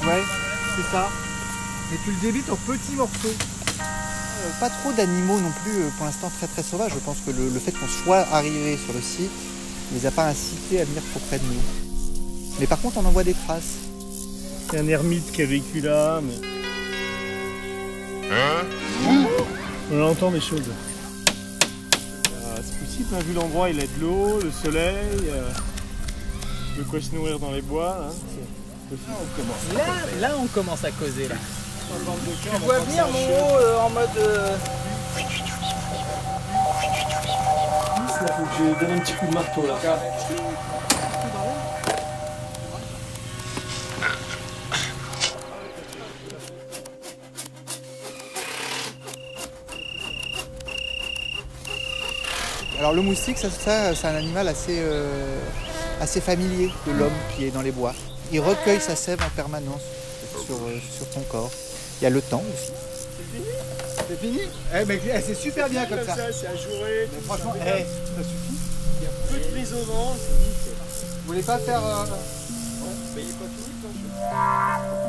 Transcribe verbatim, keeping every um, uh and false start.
Ouais, c'est ça. Mais tu le débites en petits morceaux. Euh, pas trop d'animaux non plus, euh, pour l'instant très très sauvages. Je pense que le, le fait qu'on soit arrivé sur le site ne les a pas incités à venir trop près de nous. Mais par contre, on en voit des traces. Il y a un ermite qui a vécu là, mais... Hein? On entend des choses. Euh, c'est possible, hein, vu l'endroit, il a de l'eau, le soleil, euh, de quoi se nourrir dans les bois. Hein, là, on commence. Là, là, on commence à causer. Là. Tu vois venir mon haut euh, en mode... Euh... Il faut que je donne un petit coup de marteau là. Alors le moustique, ça, ça c'est un animal assez, euh, assez familier de l'homme qui est dans les bois. Il recueille sa sève en permanence sur, euh, sur son corps. Il y a le temps aussi. C'est fini? Eh mais c'est super bien comme ça. C'est ajouré. Mais franchement, eh, ça suffit. Il y a peu de prise au vent. Vous voulez pas faire... Euh... Ouais, bah, il est pas fini, toi.